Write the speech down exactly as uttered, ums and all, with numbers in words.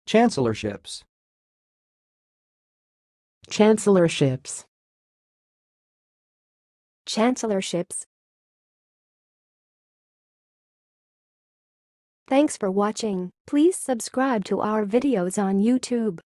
Chancellorships. Chancellorships. Chancellorships. Thanks for watching. Please subscribe to our videos on YouTube.